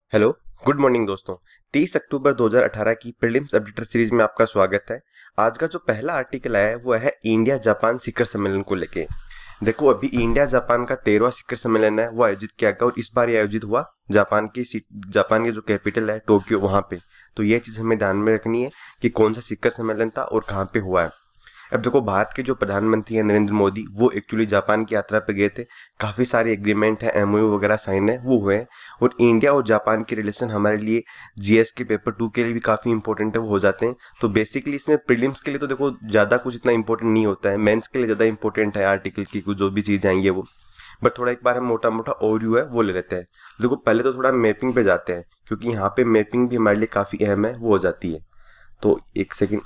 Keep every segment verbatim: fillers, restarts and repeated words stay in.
Hello, good morning दोस्तों। तेईस अक्टूबर दो हज़ार अठारह की प्रीलिम्स अपडेटर सीरीज में आपका स्वागत है। आज का जो पहला आर्टिकल आया है वो है इंडिया जापान शिखर सम्मेलन को लेके। देखो, अभी इंडिया जापान का तेरहवां शिखर सम्मेलन है वो आयोजित किया गया और इस बार ये आयोजित हुआ जापान की जापान की जो कैपिटल है टोक्यो, वहां पे। तो ये चीज हमें ध्यान में रखनी है कि कौन सा शिखर सम्मेलन था और कहाँ पे हुआ है। अब देखो, भारत के जो प्रधानमंत्री हैं नरेंद्र मोदी, वो एक्चुअली जापान की यात्रा पे गए थे। काफी सारे एग्रीमेंट है, एमओयू वगैरह साइन है, वो हुए हैं। और इंडिया और जापान के रिलेशन हमारे लिए जीएस के पेपर टू के लिए भी काफी इंपॉर्टेंट है, वो हो जाते हैं। तो बेसिकली इसमें प्रीलिम्स के लिए तो देखो ज्यादा कुछ इतना इंपॉर्टेंट नहीं होता है, मेंस के लिए ज्यादा इंपॉर्टेंट है आर्टिकल की कुछ जो भी चीजें आएंगी वो। बट थोड़ा एक बार हम मोटा मोटा ओवरव्यू है वो ले लेते हैं। देखो, पहले तो थोड़ा मैपिंग पे जाते हैं, क्योंकि यहाँ पे मैपिंग भी हमारे लिए काफी अहम है, वो हो जाती है। तो एक सेकेंड,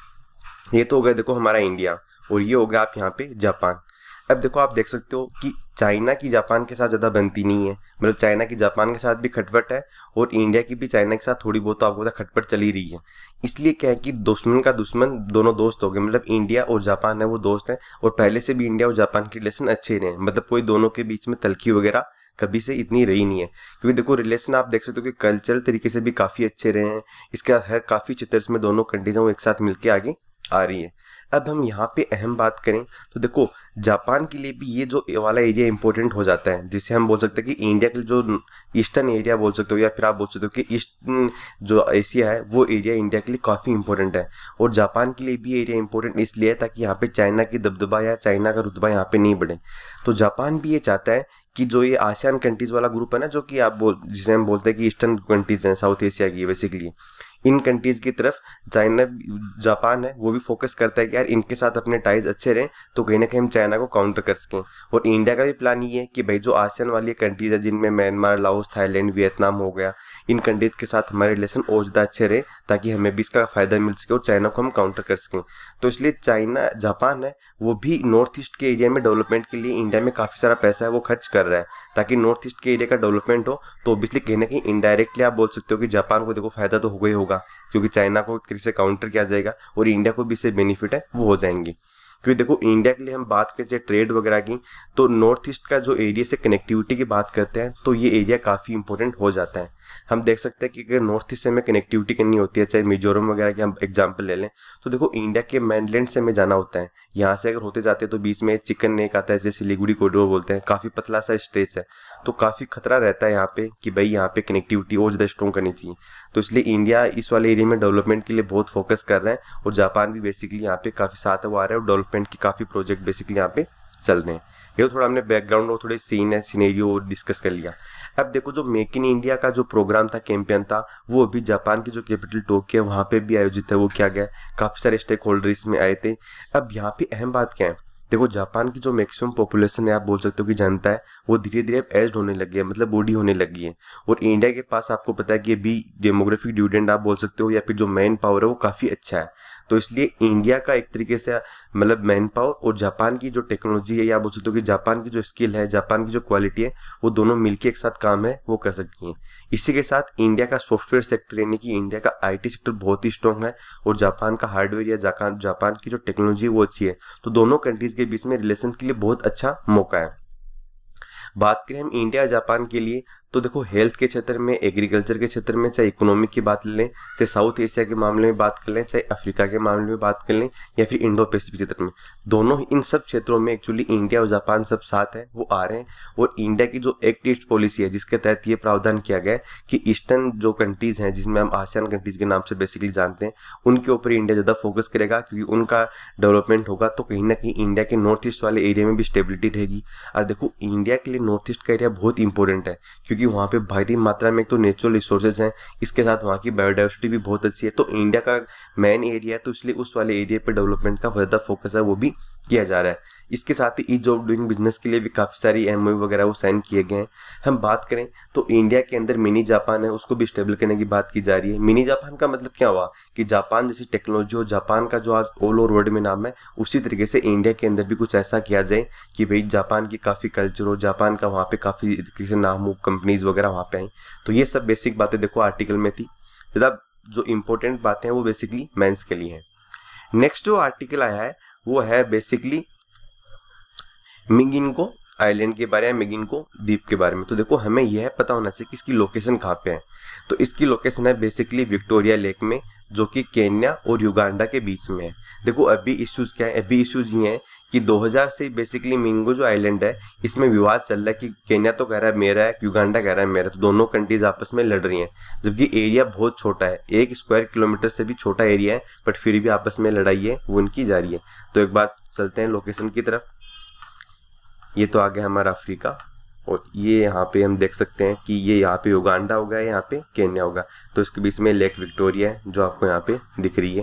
ये तो हो गया देखो हमारा इंडिया, और ये हो गया आप यहाँ पे जापान। अब देखो, आप देख सकते हो कि चाइना की जापान के साथ ज़्यादा बनती नहीं है, मतलब चाइना की जापान के साथ भी खटपट है और इंडिया की भी चाइना के साथ थोड़ी बहुत तो आपको पता खटपट चली रही है। इसलिए क्या है कि दुश्मन का दुश्मन दोनों दोस्त हो गए, मतलब इंडिया और जापान है वो दोस्त हैं, और पहले से भी इंडिया और जापान के रिलेशन अच्छे रहे हैं, मतलब कोई दोनों के बीच में तलखी वगैरह कभी से इतनी रही नहीं है। क्योंकि देखो, रिलेशन आप देख सकते हो कि कल्चरल तरीके से भी काफ़ी अच्छे रहे हैं। इसके हर काफ़ी चित्र्स में दोनों कंट्रीज वो एक साथ मिलकर आगे आ रही है। अब हम यहाँ पे अहम बात करें तो देखो, जापान के लिए भी ये जो वाला एरिया इंपॉर्टेंट हो जाता है, जिसे हम बोल सकते हैं कि इंडिया के जो ईस्टर्न एरिया बोल सकते हो, या फिर आप बोल सकते हो कि ईस्ट जो एशिया है वो एरिया इंडिया के लिए काफ़ी इंपॉर्टेंट है। और जापान के लिए भी एरिया इंपॉर्टेंट इसलिए है ताकि यहाँ पे चाइना की दबदबा या चाइना का रुतबा यहाँ पे नहीं बढ़े। तो जापान भी ये चाहता है कि जो ये आसियान कंट्रीज वाला ग्रुप है ना, जो कि आप बोल जिसे हम बोलते हैं कि ईस्टर्न कंट्रीज हैं, साउथ एशिया की बेसिकली, इन कंट्रीज की तरफ चाइना जापान है वो भी फोकस करता है कि यार इनके साथ अपने टाइज अच्छे रहें, तो कहीं ना कहीं हम चाइना को काउंटर कर सकें। और इंडिया का भी प्लान ये है कि भाई जो आसियान वाली कंट्रीज है, जिनमें म्यांमार, लाओस, थाईलैंड, वियतनाम हो गया, इन कंट्रीज के साथ हमारे रिलेशन और ज़्यादा अच्छे रहे ताकि हमें भी इसका फायदा मिल सके और चाइना को हम काउंटर कर सकें। तो इसलिए चाइना जापान है वो भी नॉर्थ ईस्ट के एरिया में डेवलपमेंट के लिए इंडिया में काफ़ी सारा पैसा है वो खर्च कर रहा है ताकि नॉर्थ ईस्ट के एरिया का डेवलपमेंट हो। तो ऑब्वियसली कहीं ना कहीं इनडायरेक्टली आप बोल सकते हो कि जापान को देखो फायदा तो होगा ही होगा, क्योंकि चाइना को एक तरीके से काउंटर किया जाएगा और इंडिया को भी इससे बेनिफिट है वो हो जाएंगे। क्योंकि देखो, इंडिया के लिए हम बात करें चाहे ट्रेड वगैरह की, तो नॉर्थ ईस्ट का जो एरिया से कनेक्टिविटी की बात करते हैं तो ये एरिया काफ़ी इंपॉर्टेंट हो जाता है। हम देख सकते हैं कि अगर नॉर्थ ईस्ट से हमें कनेक्टिविटी करनी होती है, चाहे मिजोरम वगैरह की हम एग्जांपल ले लें, तो देखो इंडिया के mainland से हमें जाना होता है। यहाँ से अगर होते जाते हैं तो बीच में चिकन नेक आता है, जैसे सिलीगुड़ी कॉरिडोर बोलते हैं, काफ़ी पतला सा स्ट्रेच है, तो काफ़ी खतरा रहता है यहाँ पे कि भाई यहाँ पे कनेक्टिविटी और ज़्यादा स्ट्रॉन्ग करनी चाहिए। तो इसलिए इंडिया इस वाले एरिया में डेवलपमेंट के लिए बहुत फोकस कर रहा है, और जापान भी बेसिकली यहाँ पे काफ़ी साथ वो आ रहा है और डेवलपमेंट की काफ़ी प्रोजेक्ट बेसिकली यहाँ पे चल रहे हैं। ये तो थोड़ा हमने बैकग्राउंड और थोड़े सीन है सिनेरियो डिस्कस कर लिया। अब देखो, जो मेक इन इंडिया का जो प्रोग्राम था, कैंपेन था, वो अभी जापान की जो कैपिटल टोक्यो है वहाँ पे भी आयोजित है, वो किया गया। काफ़ी सारे स्टेक होल्डर इसमें आए थे। अब यहाँ पे अहम बात क्या है, देखो जापान की जो मैक्सिमम पॉपुलेशन है, आप बोल सकते हो कि जनता है, वो धीरे धीरे अब एज्ड होने लगी है, मतलब बूढ़ी होने लगी है। और इंडिया के पास आपको पता है कि अभी डेमोग्राफिक डिविडेंड आप बोल सकते हो, या फिर जो मैन पावर है वो काफ़ी अच्छा है। तो इसलिए इंडिया का एक तरीके से मतलब मैन पावर और जापान की जो टेक्नोलॉजी है, या बोल सकते हो कि जापान की जो स्किल है, जापान की जो क्वालिटी है, वो दोनों मिलके एक साथ काम है वो कर सकती हैं। इसी के साथ इंडिया का सॉफ्टवेयर सेक्टर यानी कि इंडिया का आईटी सेक्टर बहुत ही स्ट्रॉन्ग है, और जापान का हार्डवेयर या जापान जापान की जो टेक्नोलॉजी है वो अच्छी है। तो दोनों कंट्रीज के बीच में रिलेशन के लिए बहुत अच्छा मौका है। बात करें हम इंडिया जापान के लिए, तो देखो हेल्थ के क्षेत्र में, एग्रीकल्चर के क्षेत्र में, चाहे इकोनॉमिक की बात लें, चाहे साउथ एशिया के मामले में बात कर लें, चाहे अफ्रीका के मामले में बात कर लें, या फिर इंडो पैसिफिक क्षेत्र में, दोनों ही इन सब क्षेत्रों में एक्चुअली इंडिया और जापान सब साथ है वो आ रहे हैं। और इंडिया की जो एक्ट ईस्ट पॉलिसी है, जिसके तहत ये प्रावधान किया गया है कि ईस्टर्न जो कंट्रीज हैं, जिसमें हम आसियान कंट्रीज के नाम से बेसिकली जानते हैं, उनके ऊपर इंडिया ज़्यादा फोकस करेगा, क्योंकि उनका डेवलपमेंट होगा तो कहीं ना कहीं इंडिया के नॉर्थ ईस्ट वाले एरिया में भी स्टेबिलिटी रहेगी। और देखो, इंडिया के लिए नॉर्थ ईस्ट का एरिया बहुत इंपॉर्टेंट है, क्योंकि वहाँ पे भारी मात्रा में एक तो नेचुरल रिसोर्सेज हैं, इसके साथ वहाँ की बायोडाइवर्सिटी भी बहुत अच्छी है। तो इंडिया का मेन एरिया है, तो इसलिए उस वाले एरिया पे डेवलपमेंट का ज़्यादा फोकस है वो भी किया जा रहा है। इसके साथ ही ईज ऑफ डूइंग बिजनेस के लिए भी काफ़ी सारी एमओयू वगैरह वो साइन किए गए हैं। हम बात करें तो इंडिया के अंदर मिनी जापान है, उसको भी स्टेबल करने की बात की जा रही है। मिनी जापान का मतलब क्या हुआ कि जापान जैसी टेक्नोलॉजी हो, जापान का जो आज ऑल ओवर वर्ल्ड में नाम है, उसी तरीके से इंडिया के अंदर भी कुछ ऐसा किया जाए कि भाई जापान की काफ़ी कल्चर हो, जापान का वहाँ पे काफ़ी तरीके से नाम हो, कंपनीज वगैरह वहाँ पे आई। तो ये सब बेसिक बातें देखो आर्टिकल में थी। ज़्यादा जो इंपॉर्टेंट बातें हैं वो बेसिकली मेंस के लिए हैं। नेक्स्ट जो आर्टिकल आया है वो है बेसिकली मिंगिनको आइलैंड के बारे में, मिगिंगो द्वीप के बारे में। तो देखो हमें यह पता होना चाहिए कि इसकी लोकेशन कहाँ पे है। तो इसकी लोकेशन है बेसिकली विक्टोरिया लेक में, जो कि केन्या और युगांडा के बीच में है। देखो अभी इश्यूज क्या है, अभी इश्यूज ये हैं कि दो हज़ार से बेसिकली मिंगो जो आइलैंड है इसमें विवाद चल रहा है कि केन्या तो कह रहा है मेरा है, युगांडा कह रहा है मेरा। तो दोनों कंट्रीज आपस में लड़ रही हैं, जबकि एरिया बहुत छोटा है, एक स्क्वायर किलोमीटर से भी छोटा एरिया है, बट फिर भी आपस में लड़ाई है वो उनकी जारी है। तो एक बार चलते हैं लोकेशन की तरफ। ये तो आ गया हमारा अफ्रीका, और ये यहाँ पे हम देख सकते हैं कि ये यहाँ पे युगांडा होगा, यहाँ पे केन्या होगा। तो इसके बीच में लेक विक्टोरिया है जो आपको यहाँ पे दिख रही है,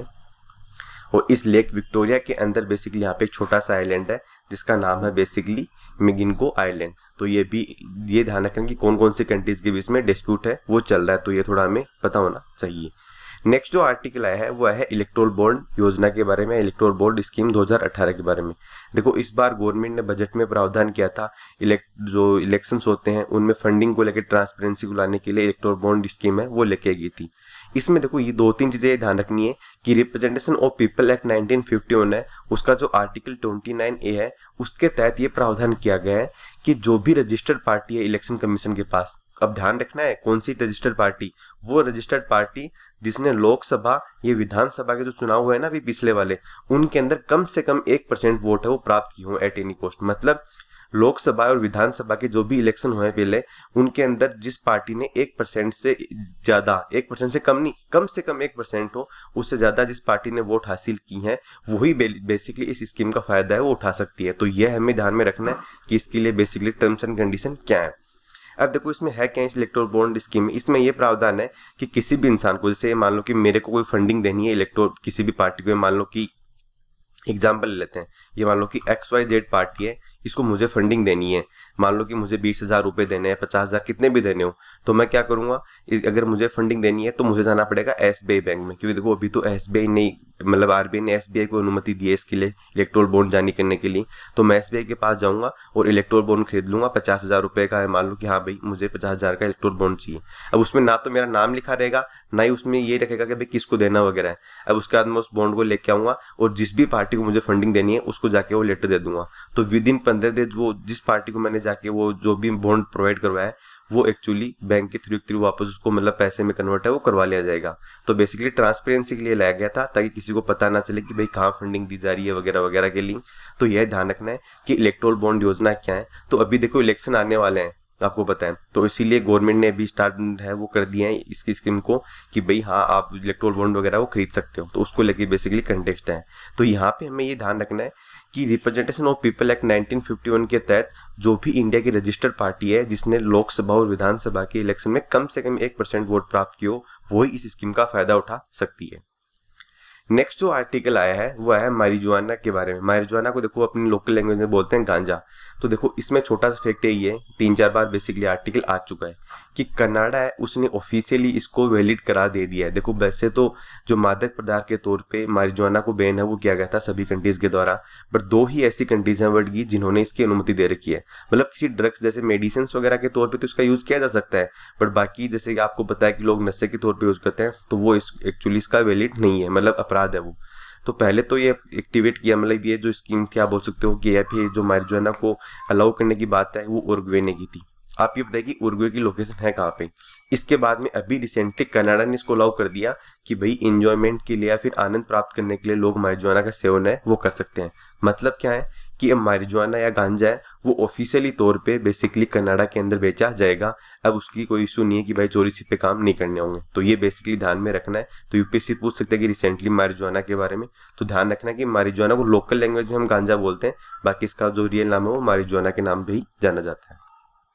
और इस लेक विक्टोरिया के अंदर बेसिकली यहाँ पे एक छोटा सा आइलैंड है जिसका नाम है बेसिकली मिगिंगो आइलैंड। तो ये भी ये ध्यान रखें कि कौन कौन सी कंट्रीज के बीच में डिस्प्यूट है वो चल रहा है, तो ये थोड़ा हमें पता होना चाहिए। नेक्स्ट जो आर्टिकल आया है वो है इलेक्टोरल बॉन्ड योजना के बारे में, इलेक्टोरल बॉन्ड स्कीम दो हज़ार अठारह के बारे में। देखो इस बार गवर्नमेंट ने बजट में प्रावधान किया था इलेक्ट जो इलेक्शंस होते हैं उनमें फंडिंग को लेकर ट्रांसपेरेंसी को लाने के लिए इलेक्टोरल बॉन्ड स्कीम है वो लेके गई थी। इसमें देखो ये दो तीन चीजें ध्यान रखनी है कि representation of people act nineteen fifty one है, उसका जो आर्टिकल उनतीस ए है उसके तहत ये प्रावधान किया गया है कि जो भी रजिस्टर्ड पार्टी है इलेक्शन कमीशन के पास, अब ध्यान रखना है कौन सी रजिस्टर्ड पार्टी, वो रजिस्टर्ड पार्टी जिसने लोकसभा ये विधानसभा के जो चुनाव हुए ना अभी पिछले वाले, उनके अंदर कम से कम एक परसेंट वोट है वो प्राप्त की हो एट एनी कॉस्ट। मतलब लोकसभा और विधानसभा के जो भी इलेक्शन हुए पहले, उनके अंदर जिस पार्टी ने एक परसेंट से ज्यादा, एक परसेंट से कम नहीं, कम से कम एक परसेंट हो, उससे ज्यादा जिस पार्टी ने वोट हासिल की है वही बेसिकली इस स्कीम का फायदा है वो उठा सकती है। तो यह हमें ध्यान में रखना है कि इसके लिए बेसिकली टर्म्स एंड कंडीशन क्या है। अब देखो इसमें है क्या इस इलेक्टोरल बॉन्ड स्कीम में, इसमें यह प्रावधान है कि किसी भी इंसान को, जैसे मान लो कि मेरे को कोई फंडिंग देनी है इलेक्टोर किसी भी पार्टी को, मान लो कि एग्जाम्पल ले लेते हैं, ये मान लो कि एक्स वाई जेड पार्टी है, इसको मुझे फंडिंग देनी है, मान लो कि मुझे बीस हजार रुपए देने हैं, पचास हजार कितने भी देने हो, तो मैं क्या करूंगा, अगर मुझे फंडिंग देनी है तो मुझे जाना पड़ेगा एसबीआई बैंक में, क्योंकि देखो अभी तो एसबीआई नहीं, मतलब आरबीआई ने एसबीआई को अनुमति दी है इसके लिए इलेक्टोरल बॉन्ड जारी करने के लिए। तो मैं एसबीआई के पास जाऊंगा और इलेक्टोरल बॉन्ड खरीद लूंगा, पचास हजार रुपए का है, मान लो कि हाँ भाई मुझे पचास हजार का इलेक्टोरल बॉन्ड चाहिए। अब उसमें ना तो मेरा नाम लिखा रहेगा, ना ही उसमें ये रखेगा कि भाई किसको देना वगैरह है। अब उसके बाद मैं उस बॉन्ड को लेके आऊंगा और जिस भी पार्टी को मुझे फंडिंग देनी है उसको जाके वो लेटर दे दूंगा। तो विद इन पंद्रह दिन वो जिस पार्टी को मैंने जाके वो जो भी बॉन्ड प्रोवाइड करवाया है वो एक्चुअली बैंक के थ्रू थ्रू वापस उसको मतलब पैसे में कन्वर्ट है वो करवा लिया जाएगा। तो बेसिकली ट्रांसपेरेंसी के लिए लाया गया था ताकि किसी को पता ना चले कि भाई कहाँ फंडिंग दी जा रही है वगैरह वगैरह के लिए। तो यह ध्यान रखना है कि इलेक्टोरल बॉन्ड योजना क्या है। तो अभी देखो इलेक्शन आने वाले हैं आपको पता है, तो इसीलिए गवर्नमेंट ने अभी स्टार्ट है वो कर दिया है इसकी स्कीम को कि भाई हाँ आप इलेक्टोरल बॉन्ड वगैरह वो खरीद सकते हो। तो उसको लेके बेसिकली कंटेक्स्ट है। तो यहाँ पे हमें ये ध्यान रखना है कि representation of people act nineteen fifty one के तहत जो भी इंडिया की रजिस्टर्ड पार्टी है जिसने लोकसभा और विधानसभा के इलेक्शन में कम से कम एक परसेंट वोट प्राप्त किया हो वही इस स्कीम का फायदा उठा सकती है। नेक्स्ट जो आर्टिकल आया है वो है मारिजुआना के बारे में। मारिजुआना को देखो अपनी लोकल लैंग्वेज में बोलते हैं गांजा। तो देखो इसमें छोटा सा फैक्ट यही है, तीन चार बार बेसिकली आर्टिकल आ चुका है कि कनाडा है उसने ऑफिशियली इसको वैलिड करा दे दिया है। देखो वैसे तो जो मादक पदार्थ के तौर पे मारिजुआना को बैन है वो किया गया था सभी कंट्रीज के द्वारा, पर दो ही ऐसी कंट्रीज हैं वर्ल्ड की जिन्होंने इसकी अनुमति दे रखी है। मतलब किसी ड्रग्स जैसे मेडिसिन वगैरह के तौर पर तो इसका यूज किया जा सकता है, बट बाकी जैसे कि आपको पता है कि लोग नशे के तौर पर यूज करते हैं तो वो एक्चुअली इसका वैलिड नहीं है, मतलब अपराध है वो। तो पहले तो ये एक्टिवेट किया, मतलब ये जो स्कीम थी आप बोल सकते हो कि या फिर जो मारिजुआना को अलाउ करने की बात है वो उरुग्वे ने की थी। आप ये बताइए कि उरुग्वे की लोकेशन है कहाँ पे। इसके बाद में अभी रिसेंटली कनाडा ने इसको अलाउ कर दिया कि भाई एंजॉयमेंट के लिए या फिर आनंद प्राप्त करने के लिए लोग मारिजुआना का सेवन है वो कर सकते हैं। मतलब क्या है कि अब मारिजुआना या गांजा है वो ऑफिशियली तौर पे बेसिकली कनाडा के अंदर बेचा जाएगा। अब उसकी कोई इशू नहीं है कि भाई चोरी छिपे काम नहीं करने होंगे। तो ये बेसिकली ध्यान में रखना है। तो यूपीएससी पूछ सकते हैं कि रिसेंटली मारिजुआना के बारे में, तो ध्यान रखना है कि मारिजुआना को लोकल लैंग्वेज में हम गांजा बोलते हैं, बाकी इसका जो रियल नाम है वो मारिजुआना के नाम पे ही जाना जाता है।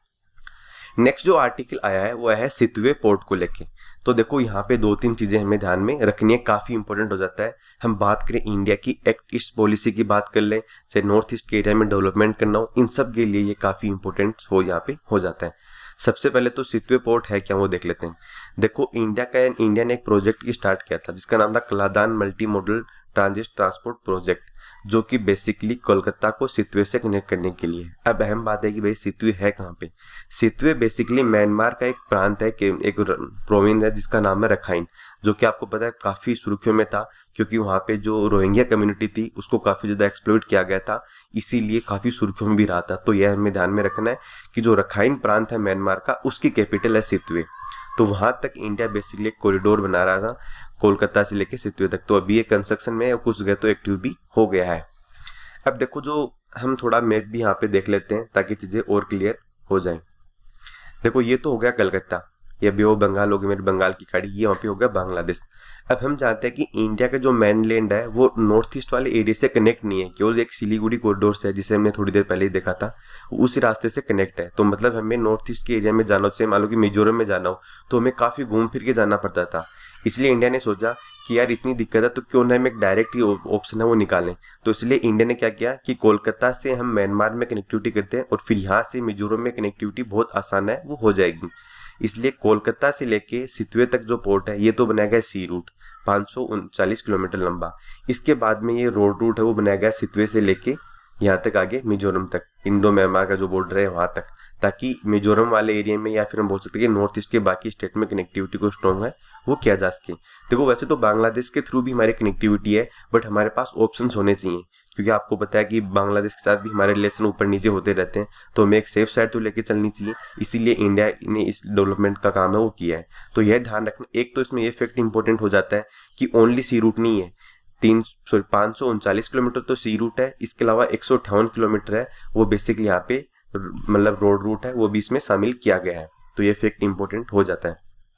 नेक्स्ट जो आर्टिकल आया है वो है सितवे पोर्ट को लेके। तो देखो यहाँ पे दो तीन चीजें हमें ध्यान में रखनी है, काफी इंपॉर्टेंट हो जाता है। हम बात करें इंडिया की एक्ट ईस्ट पॉलिसी की बात कर लें, चाहे नॉर्थ ईस्ट के एरिया में डेवलपमेंट करना हो, इन सब के लिए ये काफी इंपॉर्टेंट हो यहाँ पे हो जाता है। सबसे पहले तो सितवे पोर्ट है क्या वो देख लेते हैं। देखो इंडिया का इंडिया ने एक प्रोजेक्ट की स्टार्ट किया था जिसका नाम था Kaladan multi modal transit transport project, जो कि बेसिकली कोलकाता को सितवे से कनेक्ट करने के लिए। अब अहम बात है कि भाई सितवे है कहाँ पे। सितवे बेसिकली म्यांमार का एक प्रांत है, एक प्रोविंस है जिसका नाम है रखाइन, जो कि आपको पता है काफी सुर्खियों में था क्योंकि वहाँ पे जो रोहिंग्या कम्युनिटी थी उसको काफी ज्यादा एक्सप्लॉइट किया गया था, इसीलिए काफी सुर्खियों में भी रहा था। तो यह हमें ध्यान में रखना है कि जो रखाइन प्रांत है म्यांमार का, उसकी कैपिटल है सितवे। तो वहां तक इंडिया बेसिकली एक कॉरिडोर बना रहा था कोलकाता से लेके सितवे तक। तो अभी ये कंस्ट्रक्शन में कुछ जगह तो एक्टिव भी हो गया है। अब देखो, जो हम थोड़ा मैप भी यहाँ पे देख लेते हैं ताकि चीजें और क्लियर हो जाएं। देखो, ये तो हो गया कलकत्ता, ये बे ऑफ बंगाल हो गई, मेरे बंगाल की खाड़ी, ये वहाँ पे हो गया बांग्लादेश। अब हम जानते हैं कि इंडिया का जो मेनलैंड है वो नॉर्थ ईस्ट वाले एरिया से कनेक्ट नहीं है, केवल एक सिलीगुड़ी कॉरिडोर से है जिसे हमने थोड़ी देर पहले ही देखा था, उसी रास्ते से कनेक्ट है। तो मतलब हमें नॉर्थ ईस्ट के एरिया में जाना हो, जैसे मान लो कि मिजोरम में जाना हो, तो हमें काफी घूम फिर के जाना पड़ता था। इसलिए इंडिया ने सोचा कि यार इतनी दिक्कत है तो क्यों ना हम एक डायरेक्ट ही ऑप्शन है वो निकालें। तो इसलिए इंडिया ने क्या किया कि कोलकाता से हम म्यांमार में कनेक्टिविटी करते हैं और फिर यहाँ से मिजोरम में कनेक्टिविटी बहुत आसान है वो हो जाएगी। इसलिए कोलकाता से लेके सितवे तक जो पोर्ट है ये तो बनाया गया सी रूट, पाँच सौ उनचालीस किलोमीटर लंबा। इसके बाद में ये रोड रूट है वो बनाया गया सितवे से लेके यहाँ तक आगे मिजोरम तक, इंडो म्यांमार का जो बॉर्डर है वहां तक, ताकि मिजोरम वाले एरिया में या फिर हम बोल सकते हैं कि नॉर्थ ईस्ट के बाकी स्टेट में कनेक्टिविटी को स्ट्रॉन्ग है वो किया जा सके। देखो, वैसे तो बांग्लादेश के थ्रू भी हमारी कनेक्टिविटी है, बट हमारे पास ऑप्शंस होने चाहिए, क्योंकि आपको पता है कि बांग्लादेश के साथ भी हमारे रिलेशन ऊपर नीचे होते रहते हैं, तो हमें एक सेफ साइड तो लेके चलनी चाहिए। इसीलिए इंडिया ने इस डेवलपमेंट का काम है वो किया है। तो यह ध्यान रखना, एक तो इसमें ये फैक्ट इंपॉर्टेंट हो जाता है कि ओनली सी रूट नहीं है, तीन सॉरी पाँच सौ उनचालीस किलोमीटर तो सी रूट है, इसके अलावा एक सौ अट्ठावन किलोमीटर है वो बेसिकली यहाँ पे मतलब रोड रूट है वो भी इसमें शामिल किया गया है। तो ये फैक्ट इंपॉर्टेंट हो जाता है।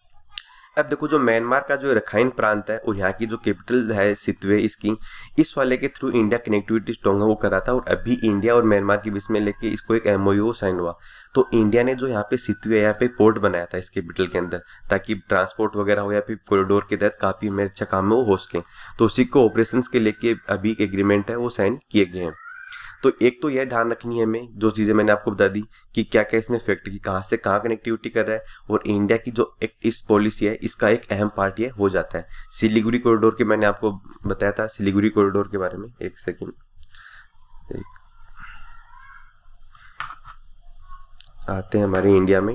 अब देखो, जो म्यांमार का जो रखाइन प्रांत है और यहाँ की जो कैपिटल है सितवे, इसकी इस वाले के थ्रू इंडिया कनेक्टिविटी स्ट्रॉन्ग है वो करा था। और अभी इंडिया और म्यांमार के बीच में लेके इसको एक एमओयू साइन हुआ। तो इंडिया ने जो यहाँ पे सितवे यहाँ पे पोर्ट बनाया था इस कैपिटल के अंदर, ताकि ट्रांसपोर्ट वगैरह हो या फिर कॉरिडोर के तहत काफी मेरे अच्छा काम में वो हो सके। तो उसी को ऑपरेशंस के लेके अभी एक एग्रीमेंट है वो साइन किए गए हैं। तो एक तो यह ध्यान रखनी है हमें, जो चीजें मैंने आपको बता दी कि क्या क्या इसमें फैक्ट की कहाँ से कहाँ कनेक्टिविटी कर रहा है, और इंडिया की जो एक इस पॉलिसी है इसका एक अहम पार्ट ये हो जाता है। सिलीगुड़ी कॉरिडोर के मैंने आपको बताया था, सिलीगुड़ी कॉरिडोर के बारे में, एक सेकेंड एक आते हैं हमारे इंडिया में।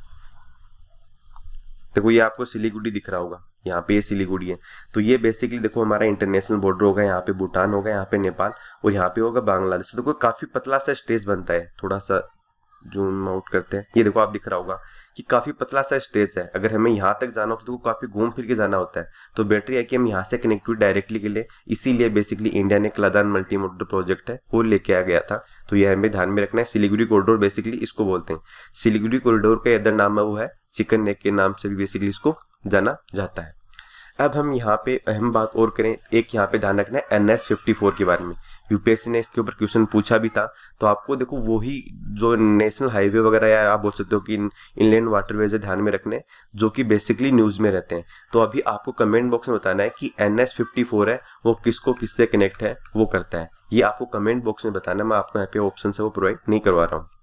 देखो, ये आपको सिलीगुड़ी दिख रहा होगा, यहाँ पे ये सिलीगुड़ी है। तो ये बेसिकली देखो हमारा इंटरनेशनल बॉर्डर होगा, यहाँ पे भूटान होगा, यहाँ पे नेपाल और यहाँ पे होगा बांग्लादेश। तो देखो काफी पतला सा स्ट्रेच बनता है, थोड़ा सा जूम आउट करते हैं, ये देखो आप दिख रहा होगा कि काफी पतला सा स्ट्रेच है। अगर हमें यहाँ तक जाना हो तो काफी घूम फिर के जाना होता है। तो बेटर है कि हम यहाँ से कनेक्टिविटी डायरेक्टली के लिए, इसीलिए बेसिकली इंडिया ने क्लादान मल्टी मोडल प्रोजेक्ट है वो लेके आ गया था। तो यह हमें ध्यान में रखना है। सिलीगुड़ी कॉरिडोर बेसिकली इसको बोलते हैं। सिलीगुड़ी कॉरिडोर का अदर नाम है वो है चिकन नेक के नाम से भी बेसिकली इसको जाना जाता है। अब हम यहाँ पे अहम बात और करें, एक यहाँ पे ध्यान रखना है एन एच फिफ्टी फोर के बारे में। यूपीएससी ने इसके ऊपर क्वेश्चन पूछा भी था। तो आपको देखो वही जो नेशनल हाईवे वगैरह या आप बोल सकते हो कि इनलैंड वाटरवेज ध्यान में रखने, जो कि बेसिकली न्यूज में रहते हैं। तो अभी आपको कमेंट बॉक्स में बताना है कि एन एच फिफ्टी फोर है वो किसको किससे कनेक्ट है वो करता है, ये आपको कमेंट बॉक्स में बताना है। मैं आपको यहाँ पे ऑप्शन है वो प्रोवाइड नहीं करवा रहा हूँ।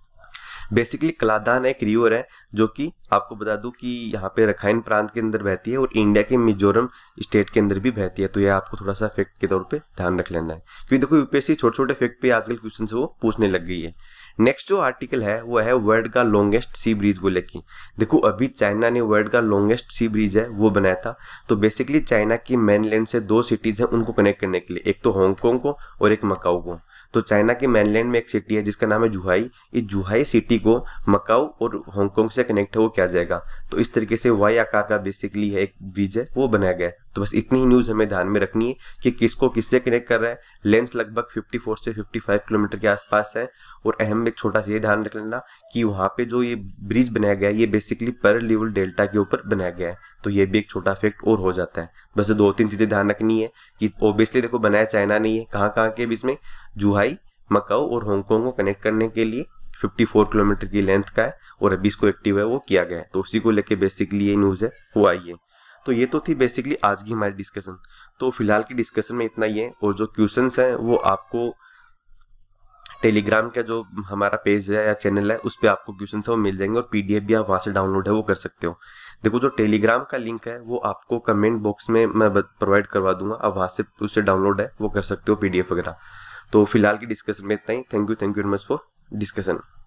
बेसिकली क्लादान एक रिवर है जो कि आपको बता दूं कि यहाँ पे रखाइन प्रांत के अंदर बहती है और इंडिया के मिजोरम स्टेट के अंदर भी बहती है। तो ये आपको थोड़ा सा फैक्ट के तौर पे ध्यान रख लेना है, क्योंकि देखो यूपीएससी छोटे छोटे फैक्ट पे आजकल क्वेश्चन से वो पूछने लग गई है। नेक्स्ट जो आर्टिकल है वो है वर्ल्ड का लॉन्गेस्ट सी ब्रिज को लेके। देखो अभी चाइना ने वर्ल्ड का लॉन्गेस्ट सी ब्रिज है वो बनाया था। तो बेसिकली चाइना की मेनलैंड से दो सिटीज हैं उनको कनेक्ट करने के लिए, एक तो हांगकांग को और एक मकाऊ को। तो चाइना के मेनलैंड में एक सिटी है जिसका नाम है जुहाई। इस जुहाई सिटी को मकाऊ और हांगकांग से कनेक्ट है वो किया जाएगा। तो इस तरीके से वाई आकार का बेसिकली है एक ब्रिज है वो बनाया गया है। तो बस इतनी ही न्यूज हमें ध्यान में रखनी है कि किसको किससे कनेक्ट कर रहा है। लेंथ लगभग चौवन से पचपन किलोमीटर के आसपास है। और अहम एक छोटा सा ये ध्यान रख लेना कि वहां पे जो ये ब्रिज बनाया गया है ये बेसिकली पर लेवल डेल्टा के ऊपर बनाया गया है। तो ये भी एक छोटा फैक्ट और हो जाता है। बस दो तीन चीजें ध्यान रखनी है कि ओबियसली देखो बनाया चाइना नहीं है, कहाँ कहाँ के बीच में, जुहाई, मकाऊ और हांगकांग को कनेक्ट करने के लिए चौवन किलोमीटर की लेंथ का है और अभी इसको एक्टिव है वो किया गया है। तो उसी को लेके बेसिकली ये न्यूज है वो आई है। तो ये तो थी बेसिकली आज की हमारी डिस्कशन। तो फिलहाल की डिस्कशन में इतना ही है और जो क्वेश्चंस हैं वो आपको टेलीग्राम का जो हमारा पेज है या चैनल है उस पर आपको क्वेश्चन है वो मिल जाएंगे और पीडीएफ भी आप वहां से डाउनलोड है वो कर सकते हो। देखो जो टेलीग्राम का लिंक है वो आपको कमेंट बॉक्स में मैं प्रोवाइड करवा दूंगा, आप वहां से उससे डाउनलोड है वो कर सकते हो, पीडीएफ वगैरह। तो फिलहाल की डिस्कशन में इतना ही। Thank you thank you very much for discussion.